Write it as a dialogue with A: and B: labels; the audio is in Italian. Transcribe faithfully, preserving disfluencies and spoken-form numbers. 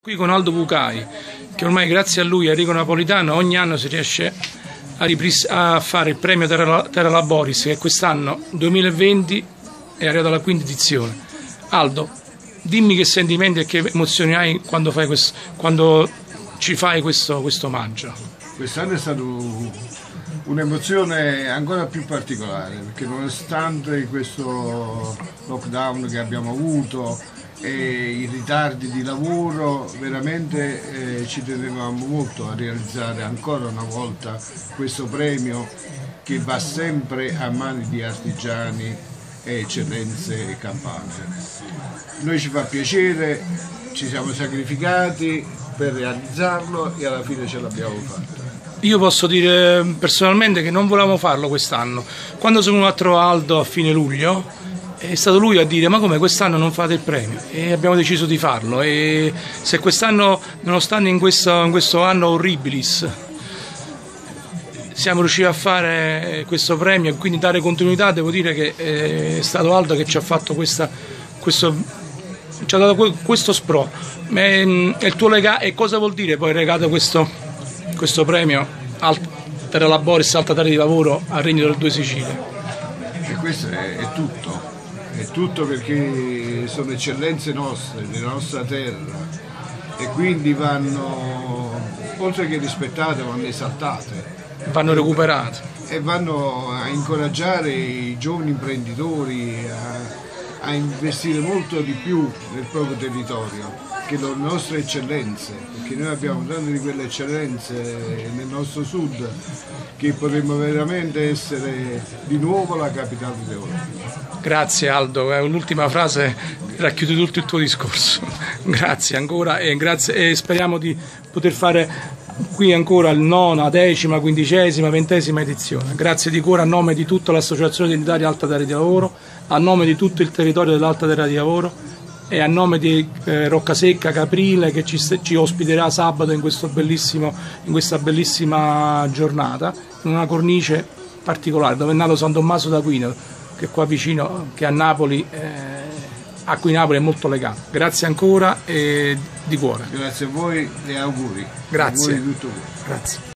A: Qui con Aldo Bucai, che ormai grazie a lui, a Enrico Napolitano, ogni anno si riesce a, a fare il premio Terra, Terra Laboris, che quest'anno, duemilaventi, è arrivato alla quinta edizione. Aldo, dimmi che sentimenti e che emozioni hai quando, fai questo, quando ci fai questo, questo omaggio.
B: Quest'anno è stata un'emozione ancora più particolare, perché nonostante questo lockdown che abbiamo avuto e i ritardi di lavoro, veramente eh, ci tenevamo molto a realizzare ancora una volta questo premio che va sempre a mani di artigiani e eccellenze campane. Noi ci fa piacere, ci siamo sacrificati per realizzarlo e alla fine ce l'abbiamo fatta.
A: Io posso dire personalmente che non volevamo farlo quest'anno. Quando sono venuto a trovare Aldo a fine luglio, è stato lui a dire: ma come quest'anno non fate il premio? E abbiamo deciso di farlo. E se quest'anno, nonostante in questo, in questo anno horribilis, siamo riusciti a fare questo premio e quindi dare continuità, devo dire che è stato Aldo che ci ha fatto questa, questo, ci ha dato questo spro. È il tuo legame, e cosa vuol dire poi legato questo, questo premio Terra Laboris, Alta Terra di Lavoro al Regno delle Due Sicilie?
B: E questo è, è tutto. È tutto perché sono eccellenze nostre, della nostra terra, e quindi vanno, oltre che rispettate, vanno esaltate.
A: Vanno recuperate.
B: E vanno a incoraggiare i giovani imprenditori a, a investire molto di più nel proprio territorio, che le nostre eccellenze, perché noi abbiamo tante di quelle eccellenze nel nostro sud che potremmo veramente essere di nuovo la capitale d'Europa.
A: Grazie Aldo, è un'ultima frase che racchiude tutto il tuo discorso. Grazie ancora e, grazie, e speriamo di poter fare qui ancora il nona, decima, quindicesima, ventesima edizione. Grazie di cuore a nome di tutta l'Associazione Identitaria Alta Terra di Lavoro, a nome di tutto il territorio dell'Alta Terra di Lavoro e a nome di eh, Roccasecca Caprile, che ci, ci ospiterà sabato in, questo bellissimo, in questa bellissima giornata, in una cornice particolare dove è nato San Tommaso d'Aquino, che è qua vicino, che a Napoli, eh, a cui Napoli è molto legato. Grazie ancora e di cuore.
B: Grazie a voi e auguri.
A: Grazie.
B: Auguri di tutto.
A: Grazie.